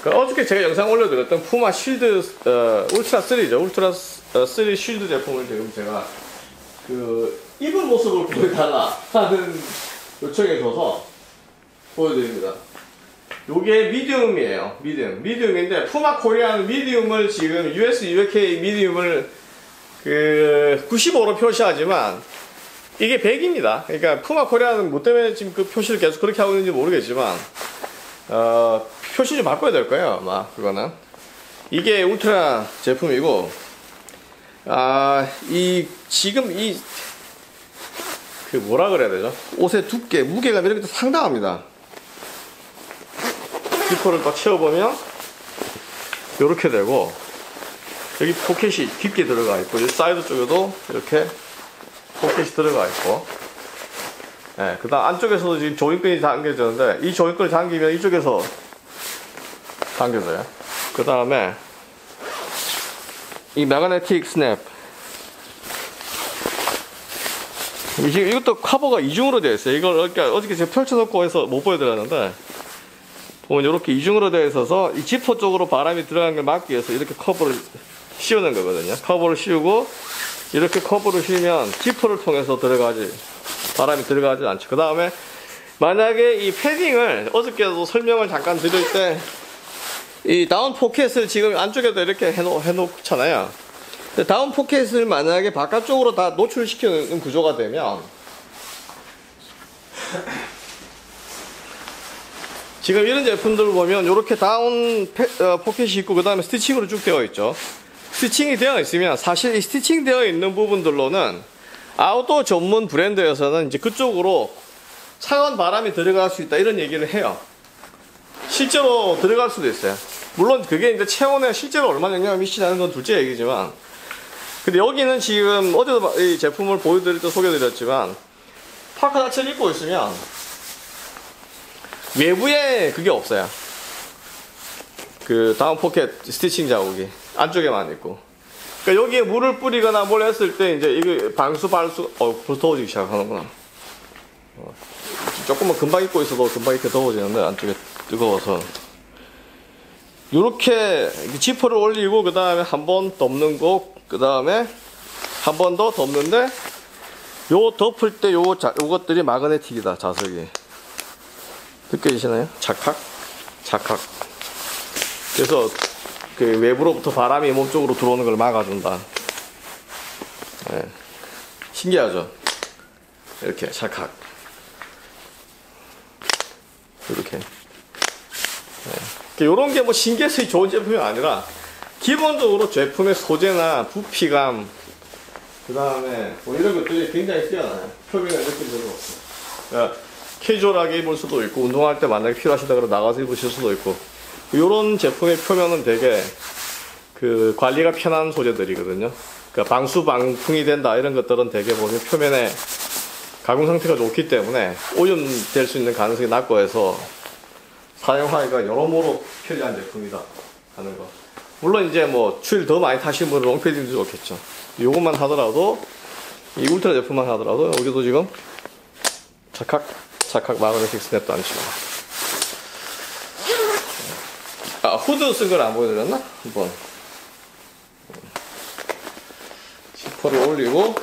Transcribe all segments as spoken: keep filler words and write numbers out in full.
그 어저께 제가 영상 올려드렸던 푸마 쉴드 어, 울트라 쓰리죠. 울트라 쓰리 쉴드 제품을 지금 제가 그 입은 모습을 보여달라 하는 요청이 줘서 보여드립니다. 요게 미디움이에요. 미디움. 미디움인데 푸마 코리안 미디움을 지금 유에스, 유케이 미디움을 그 구십오로 표시하지만 이게 백입니다. 그러니까 푸마 코리안은 뭐 때문에 지금 그 표시를 계속 그렇게 하고 있는지 모르겠지만 어, 표시 좀 바꿔야 될 거예요. 아마 그거는 이게 울트라 제품이고 아, 이 지금 이 그 뭐라 그래야 되죠? 옷의 두께, 무게가 이렇게 상당합니다. 지퍼를 딱 채워보면 이렇게 되고 여기 포켓이 깊게 들어가 있고 이 사이드 쪽에도 이렇게 포켓이 들어가 있고 예, 그 다음 안쪽에서도 지금 조인끈이 당겨졌는데 이 조인끈이 당기면 이쪽에서 당겨져요. 그 다음에 이 매그네틱 스냅 지금 이것도 커버가 이중으로 되어 있어요. 이걸 그러니까 어저께 제가 펼쳐놓고 해서 못 보여드렸는데 보면 이렇게 이중으로 되어 있어서 이 지퍼 쪽으로 바람이 들어가는 걸 막기 위해서 이렇게 커버를 씌우는 거거든요. 커버를 씌우고 이렇게 커버를 씌우면 지퍼를 통해서 들어가지 바람이 들어가지 않죠. 그 다음에 만약에 이 패딩을 어저께도 설명을 잠깐 드릴 때 이 다운 포켓을 지금 안쪽에도 이렇게 해놓, 해놓잖아요. 다운 포켓을 만약에 바깥쪽으로 다 노출시키는 구조가 되면 지금 이런 제품들을 보면 이렇게 다운 페, 어, 포켓이 있고 그 다음에 스티칭으로 쭉 되어 있죠. 스티칭이 되어 있으면 사실 이 스티칭 되어 있는 부분들로는 아웃도어 전문 브랜드에서는 이제 그쪽으로 차가운 바람이 들어갈 수 있다 이런 얘기를 해요. 실제로 들어갈 수도 있어요. 물론 그게 이제 체온에 실제로 얼마나 영향을 미치냐는 건 둘째 얘기지만 근데 여기는 지금 어제도 이 제품을 보여드릴 때 소개드렸지만 파카 자체를 입고 있으면 외부에 그게 없어요. 그 다운 포켓 스티칭 자국이 안쪽에만 있고 그러니까 여기에 물을 뿌리거나 뭘 했을 때 이제 이게 방수 발수 어 벌써 더워지기 시작하는구나. 어, 조금만 금방 입고 있어도 금방 이렇게 더워지는데 안쪽에 뜨거워서 요렇게 지퍼를 올리고 그 다음에 한 번 덮는 거 그 다음에 한 번 더 덮는데 요 덮을 때 요 자, 요것들이 마그네틱이다. 자석이 느껴지시나요? 착각? 착각. 그래서 그 외부로부터 바람이 몸쪽으로 들어오는 걸 막아준다. 네. 신기하죠? 이렇게 착각. 이렇게. 네. 이런 게 뭐 신기해서 좋은 제품이 아니라 기본적으로 제품의 소재나 부피감 그 다음에 뭐 이런 것들이 굉장히 뛰어나요. 표면에 느낌들도 없어요. 그러니까 캐주얼하게 입을 수도 있고 운동할 때 만약에 필요하시다 그러면 나가서 입으실 수도 있고 이런 제품의 표면은 되게 그 관리가 편한 소재들이거든요. 그러니까 방수 방풍이 된다 이런 것들은 되게 보면 표면에 가공 상태가 좋기 때문에 오염될 수 있는 가능성이 낮고 해서 사용하기가 여러모로 편리한 제품이다 하는 거. 물론 이제 뭐 추위를 더 많이 타시는 분은 롱패딩도 좋겠죠. 요것만 하더라도 이 울트라 제품만 하더라도 여기도 지금 착각 착각 마그네틱 스냅도 안 치고 아 후드 쓴 걸 안 보여드렸나? 한번 지퍼를 올리고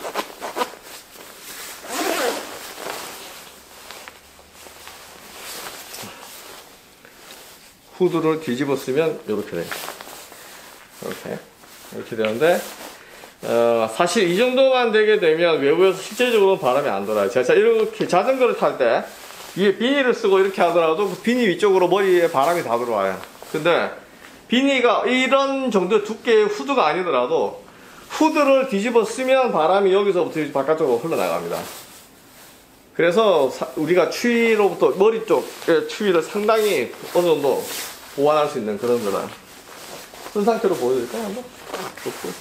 후드를 뒤집어 쓰면 이렇게 돼요. 이렇게 이렇게 되는데 어, 사실 이 정도만 되게 되면 외부에서 실제적으로 바람이 안 돌아요. 제가 이렇게 자전거를 탈 때 위에 비닐을 쓰고 이렇게 하더라도 그 비닐 위쪽으로 머리에 바람이 다 들어와요. 근데 비닐가 이런 정도의 두께의 후드가 아니더라도 후드를 뒤집어 쓰면 바람이 여기서부터 바깥쪽으로 흘러나갑니다. 그래서 사, 우리가 추위로부터 머리 쪽의 추위를 상당히 어느 정도 보완할 수 있는 그런 거다. 쓴 상태로 보여드릴까요? 한번? 좋고.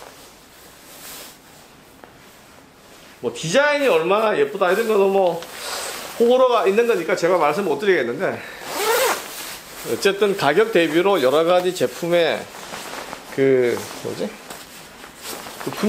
뭐 디자인이 얼마나 예쁘다 이런 거는 뭐 호불호가 있는 거니까 제가 말씀 못 드리겠는데 어쨌든 가격 대비로 여러 가지 제품의 그 뭐지? 그